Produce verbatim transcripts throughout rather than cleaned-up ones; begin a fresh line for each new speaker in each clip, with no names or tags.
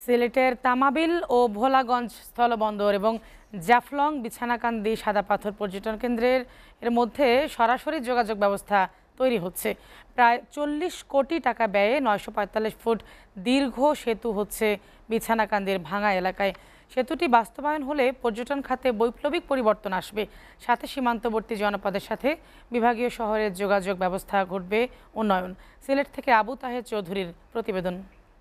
সিলেটের তামাবিল ও ভোলাগঞ্জ স্থলবন্দর এবং জাফলং বিছানাকান্দি সাদা পাথর পর্যটন কেন্দ্রের এর মধ্যে সরাসরি যোগাযোগ ব্যবস্থা তৈরি হচ্ছে। প্রায় চল্লিশ কোটি টাকা ব্যয়ে নয়শো পঁয়তাল্লিশ ফুট দীর্ঘ সেতু হচ্ছে বিছানাকান্দির ভাঙা এলাকায়। সেতুটি বাস্তবায়ন হলে পর্যটন খাতে বৈপ্লবিক পরিবর্তন আসবে, সাথে সীমান্তবর্তী জনপদের সাথে বিভাগীয় শহরের যোগাযোগ ব্যবস্থা ঘটবে উন্নয়ন। সিলেট থেকে আবু তাহের চৌধুরীর প্রতিবেদন।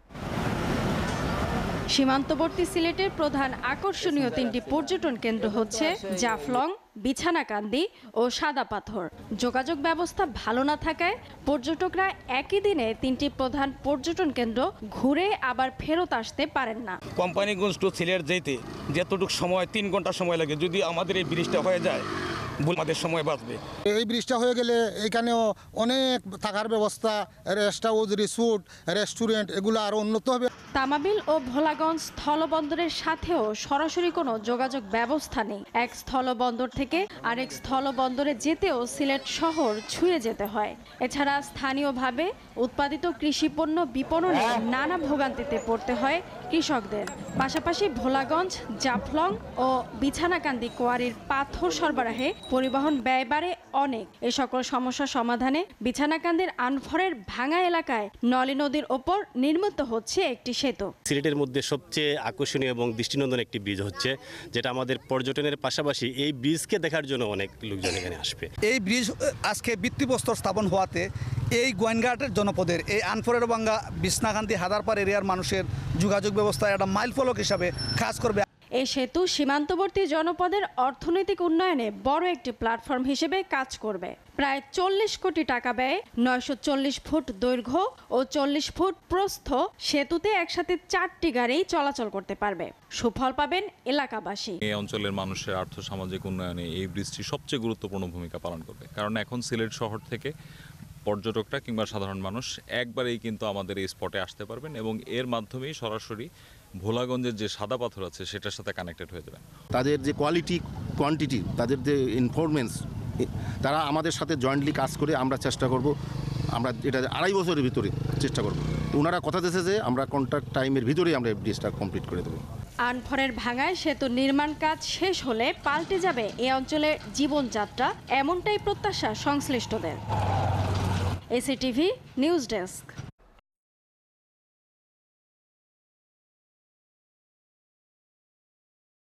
সীমান্তবর্তী সিলেটের প্রধান আকর্ষণীয় তিনটি পর্যটন কেন্দ্র হচ্ছে জাফলং, বিছানাকান্দি ও সাদা পাথর। যোগাযোগ ব্যবস্থা ভালো না থাকায় পর্যটকরা একই দিনে তিনটি প্রধান পর্যটন কেন্দ্র ঘুরে আবার ফেরত আসতে পারেন না।
কোম্পানিগঞ্জ টু সিলেট যেতে যতটুকু সময় তিন ঘন্টা সময় লাগে, যদি আমাদের এই ব্রিজটা হয়ে যায় আমাদের সময় বাঁচবে।
এই ব্রিজটা হয়ে গেলে এখানেও অনেক থাকার ব্যবস্থা, রেস্ট হাউস, রিসোর্ট, রেস্টুরেন্ট এগুলো আরও উন্নত হবে।
তামাবিল ও ভোলাগঞ্জ স্থলবন্দরের সাথেও সরাসরি কোনো যোগাযোগ ব্যবস্থা নেই। এক স্থলবন্দর থেকে আরেক স্থলবন্দরে যেতেও সিলেট শহর ছুঁয়ে যেতে হয়। এছাড়া স্থানীয়ভাবে উৎপাদিত কৃষিপণ্য বিপণনে নানা ভোগান্তিতে পড়তে হয় কৃষকদের। পাশাপাশি ভোলাগঞ্জ, জাফলং ও বিছানাকান্দি কোয়ারির পাথর সরবরাহে পরিবহন ব্যয় বাড়ে অনেক। এ সকল সমস্যা সমাধানে বিছানাকান্দির আনফরের ভাঙা এলাকায় নলী নদীর ওপর নির্মিত হচ্ছে একটি সেতু।
সিলেটের মধ্যে সবচেয়ে আকর্ষণীয় এবং দৃষ্টিনন্দন একটি ব্রিজ হচ্ছে, যেটা আমাদের পর্যটনের পাশাপাশি এই ব্রিজকে দেখার জন্য অনেক লোকজন এখানে আসবে।
এই ব্রিজ আজকে ভিত্তিপ্রস্তর স্থাপন হওয়াতে এই গোয়েনঘাটের জনপদের এই আনফরের ভাঙ্গা বিছনাকান্দি হাদারপাড় এরিয়ার মানুষের যোগাযোগ ব্যবস্থা একটা মাইল ফলক হিসাবে কাজ করবে।
এই সেতু সীমান্তবর্তী জনপদের অর্থনৈতিক উন্নয়নে বড় একটি প্ল্যাটফর্ম হিসেবে কাজ করবে। প্রায় চল্লিশ কোটি টাকা ব্যয়ে নয়শো চল্লিশ ফুট দৈর্ঘ্য ও চল্লিশ ফুট প্রস্থ সেতুতে একসাথে চারটি গাড়ি চলাচল করতে পারবে। সুফল পাবেন এলাকাবাসী।
এই অঞ্চলের মানুষের আর্থসামাজিক উন্নয়নে এই ব্রিজটি সবচেয়ে গুরুত্বপূর্ণ ভূমিকা পালন করবে, কারণ এখন সিলেট শহর থেকে পর্যটকরা কিংবা সাধারণ মানুষ একবারেই কিন্তু আমাদের এই স্পটে আসতে পারবেন এবং এর মাধ্যমেই সরাসরি ভোলাগঞ্জের যে সাদা পাথর আছে সেটার সাথে কানেক্টেড হয়ে যাবেন।
তাদের যে কোয়ালিটি, কোয়ান্টিটি, তাদের যে ইনফরমেন্স, তারা আমাদের সাথে জয়েন্টলি কাজ করে আমরা চেষ্টা করব, আমরা এটা আড়াই বছরের ভিতরে চেষ্টা করব। ওনারা কথা দিয়েছে যে আমরা কন্ট্রাক্ট টাইমের ভিতরেই আমরা ব্রিজটা কমপ্লিট করে দেবো।
আনফরের ভাঙায় সেতু নির্মাণ কাজ শেষ হলে পাল্টে যাবে এ অঞ্চলের জীবনযাত্রা, এমনটাই প্রত্যাশা সংশ্লিষ্টদের। ACTV news desk.